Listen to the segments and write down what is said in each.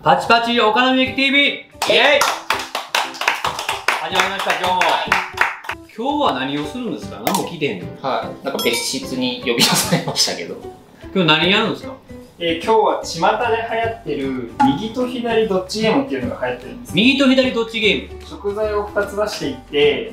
パチパチお好み焼き TV イエイ始まりました。今日も、今日は何をするんですか？何も聞いてへんの。 はい、なんか別室に呼び出されましたけど。 今日何やるんですか？ 今日は巷で流行ってる右と左どっちゲームっていうのが流行ってるんです。 右と左どっちゲーム。 食材を2つ出していって、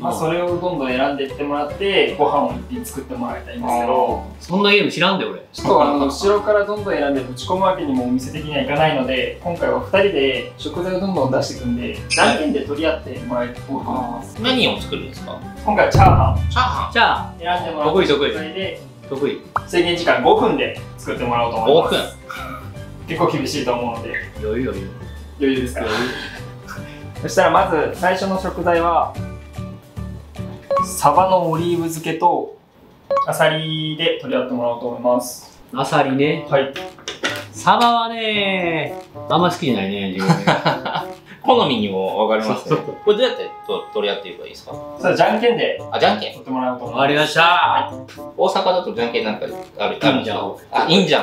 それをどんどん選んでいってもらってご飯を1品作ってもらいたいんですけど、 そんなゲーム知らんで俺。 ちょっと後ろからどんどん選んでぶち込むわけにもお店的にはいかないので、今回は2人で食材をどんどん出していくんで、じゃんけんで取り合ってもらいたいと思います。 何を作るんですか？ 今回はチャーハン。 チャーハン。 じゃあ選んでもらった食材で得意。 制限時間5分で作ってもらおうと思います。 5分。 結構厳しいと思うので。 余裕余裕。 余裕ですか？そしたらまず最初の食材はサバのオリーブ漬けとアサリで取り合ってもらおうと思います。 アサリね。 はい。 サバはねあんま好きじゃないね、自分。 好みにも分かりますね。これどうやって取り合っていけばいいですか？ それじゃんけんであ、じゃんけん。 取ってもらおうと思います。 わかりました。 はい、 大阪だとじゃんけんなんかあるんですか？あ、いいんじゃん。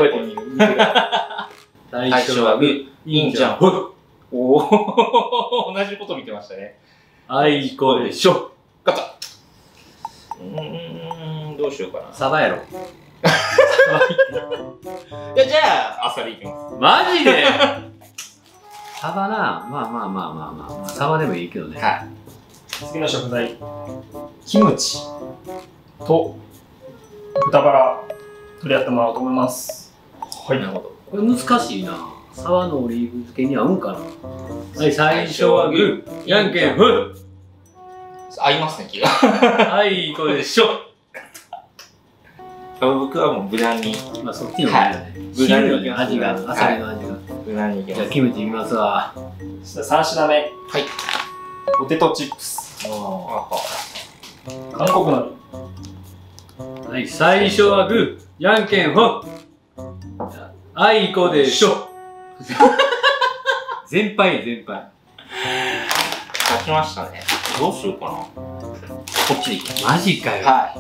最最初はグー、いいんじゃん。おお、同じこと見てましたね。 あいこでしょ。 勝った。どうしようかな。 サバやろ。 じゃあ、アサリいきます。 マジでサバな、まあ、サバでもいいけどね。 はい。 次の食材、キムチと豚バラ取り合ってもらおうと思います。はい。 なるほど。 これ難しいな。サバのオリーブ漬けに合うんかな。はい、最初はグー、じゃんけん、ふん。 合いますね、気が。 はい、これでしょ。 僕はもう無難に。 まあ、そっちの方がいいよね。 無難に味が、アサリの味が。 無難にいきます。 じゃあ、キムチいきますわ。 そしたら3品目。 はい。 ポテトチップス。韓国のり。 はい、最初はグー、じゃんけん、ふん。あいこでしょ。全敗。 書きましたね。どうしようかな。こっちでいきます。 マジかよ。 はい。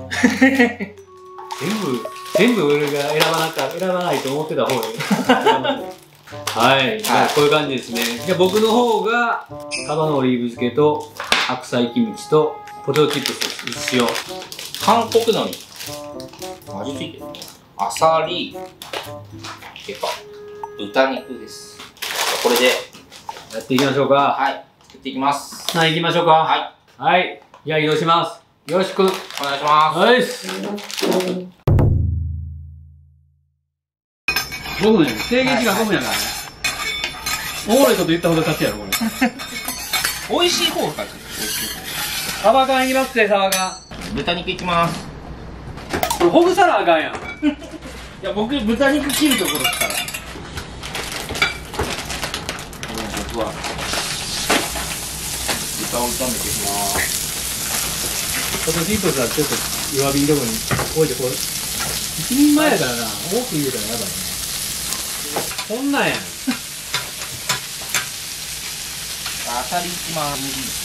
全部俺が選ばないと思ってた方がいい。はい、じゃあこういう感じですね。じゃあ僕の方がサバのオリーブ漬けと白菜キムチとポテトチップスです。塩。 韓国のり。味ついてるね。アサリ。豚肉です。これでやっていきましょうか。 はい、作っていきます。 さあ行きましょうか。 はい。 はい。じゃあ移動します。よろしく。 お願いします。 はい。5分やね。制限時間5分やからね。おもろいこと言ったほど勝ちやろ、これ。 美味しい方が勝ち。 サバ缶いきますね、サバ缶。 豚肉いきます。 これほぐさなあかんやん。 いや、僕、豚肉切るところですから。僕は豚を炒めていきます。 ポテトチップスはちょっと弱火のとこに置いてこう。一人前やからな、多く入れたらやばいね。こんなんやん。 アサリいきます。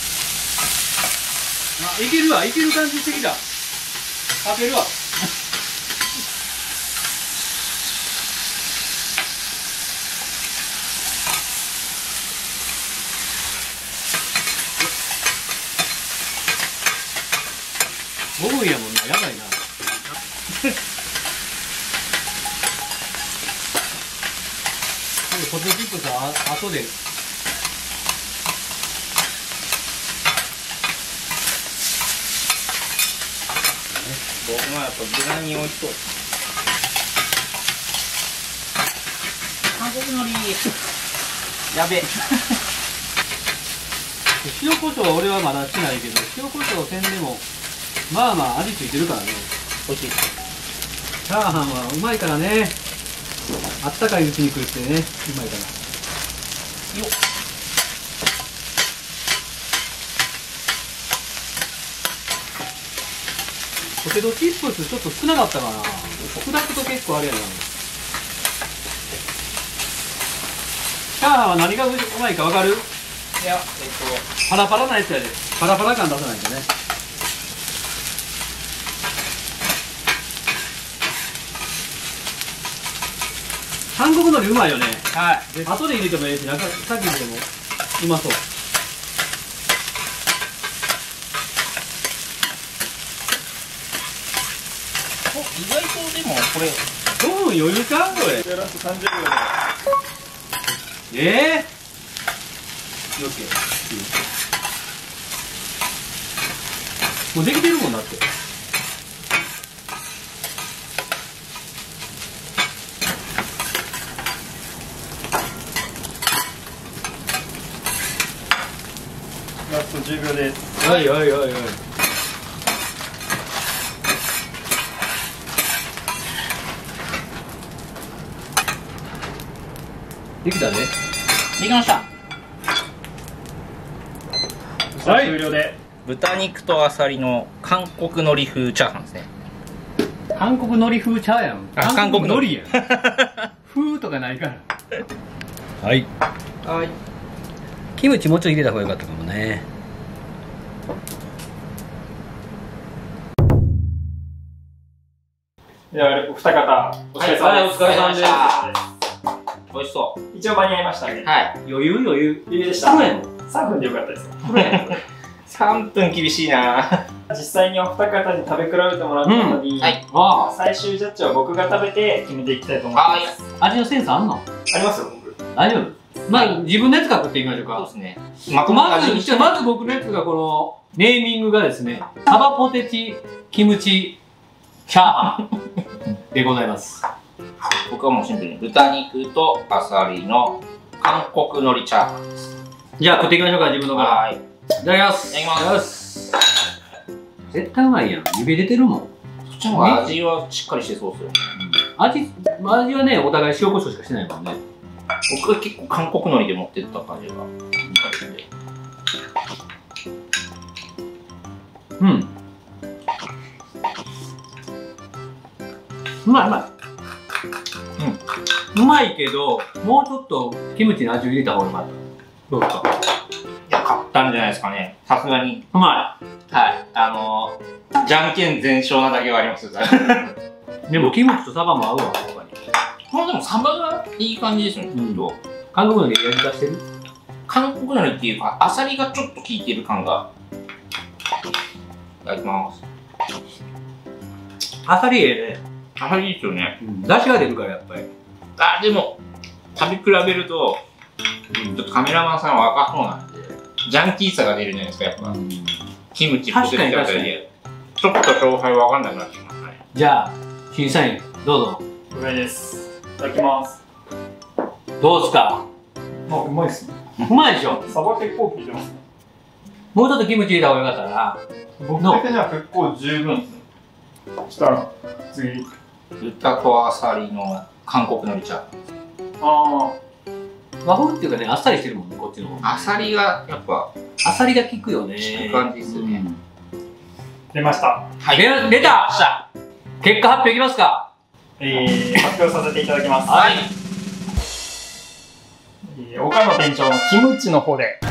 あ、いけるわ、いける感じしてきた。かけるわ。5分やもんな、やばいな。ポテトチップスは後で。 僕はやっぱ無難に美味しそう。韓国のりやべ。 塩コショウは俺はまだしないけど、塩コショウせんでもまあ味ついてるからね。 美味しい。 チャーハンはうまいからね。あったかいうちに食ってね、うまいから。よっ。ポテトチップスちょっと少なかったかな。砕くと結構あれやな。チャーハンは何がうまいかわかる？ いや、 パラパラなやつやで。パラパラ感出さないとね。韓国のりうまいよね。 はい。で、後で入れてもいいし、なんか先に入れてもうまそう。 意外とでもこれ 5分余裕かこれ。 ラスト30秒オッケー。もうできてるもんだって。 ラスト10秒です。 はいはいはいはい。できたね。 できました。 はい、終了で。 豚肉とあさりの韓国海苔風チャーハンですね。 韓国海苔風ちゃうやん。 あ、韓国海苔やん。風とかないから。はい。 はい。 キムチもうちょい入れた方がよかったかもね。 では、お二方、お疲れ様です。 はい、お疲れ様です。 美味しそう。 一応間に合いましたね。 はい。 余裕余裕。 余裕でした。3分でよかったです。 3分厳しいな。 実際にお二方に食べ比べてもらったのに、 はい。 最終ジャッジは僕が食べて決めていきたいと思います。 味のセンスあんの？ ありますよ、僕。 大丈夫？まあ、自分のやつから食っていきましょうか。 そうですね。 まず僕のやつがこの、ネーミングがですね、サバポテチキムチチャーハンでございます。 僕はもうシンプルに豚肉とあさりの韓国海苔チャーハンです。 じゃあ食っていきましょうか、自分のから。 はい。 いただきます。 いただきます。 絶対うまいやん。指出てるもん。 そっちの方が味はしっかりしてそうですよ。 味はね、お互い塩コショウしかしてないもんね。 僕は結構韓国海苔で持ってった感じが。 うん。うまい。うまいけど、もうちょっとキムチの味を入れた方がよかった。どうですか？ いや、買ったんじゃないですかね。さすがに。 うまはい。じゃんけん全勝なだけはありますよ。 い。でもキムチとサバも合うわ、他に。 まあでもサバがいい感じですよね。 韓国のりやり出してる？ 韓国のりっていうか、あさりがちょっと効いてる感が。いただきます。 あさりええね。 あさりいいですよね。 出汁が出るからやっぱり。 あ、でも、食べ比べると、ちょっとカメラマンさんは若そうなんで、ジャンキーさが出るじゃないですか、やっぱ。キムチポテトだったりで。ちょっと勝敗わかんなくなってきますね。 じゃあ、審査員、どうぞ。 了解です。いただきます。 どうですか？ うまいっすね。 うまいでしょ？ サバ結構効いてますね。 もうちょっとキムチ入れた方がよかったな。 僕的には結構十分ですね。そしたら、次。 豚とあさりの韓国のりチャーあ和風っていうかね、あっさりしてるもんね、こっちの方。 あさりがやっぱあさりが効くよね。 効く感じですね。 出ました。 はい。 出た。結果発表いきますか？ 発表させていただきます。 はい。 岡野店長のキムチの方で。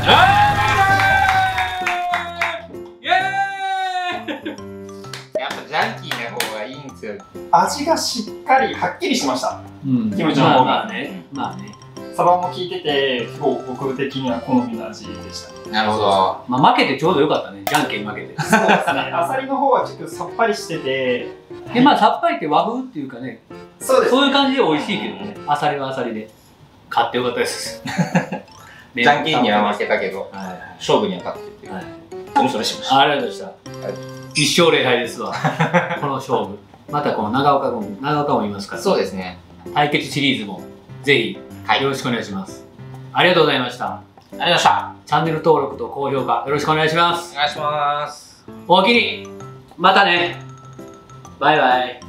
イエーイ！ やっぱジャンキーな方がいいんですよ。 味がしっかりはっきりしました。 キムチの方が。 まあね。 サバも効いてて、結構僕的には好みの味でした。 なるほど。 まあ負けてちょうどよかったね。じゃんけん負けて。 そうですね。あさりの方はちょっとさっぱりしてて。 で、まあさっぱりって和風っていうかね。 そうです。 そういう感じで美味しいけどね。あさりはあさりで。勝ってよかったです。 じゃんけんには負けたけど、勝負には勝ってっていう。お見それしました。 ありがとうございました。一勝0敗ですわ。この勝負。またこの長岡もいますから。 そうですね。 対決シリーズもぜひよろしくお願いします。ありがとうございました。 ありがとうございました。 チャンネル登録と高評価よろしくお願いします。 お願いします。 おおきに。またね。バイバイ。